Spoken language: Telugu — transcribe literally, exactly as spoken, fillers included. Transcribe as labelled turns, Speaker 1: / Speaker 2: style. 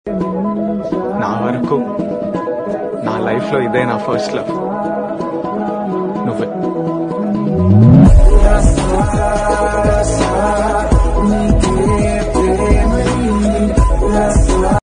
Speaker 1: నా వరకు నా లైఫ్ లో ఇదే నా ఫస్ట్ లవ్, నువ్వే.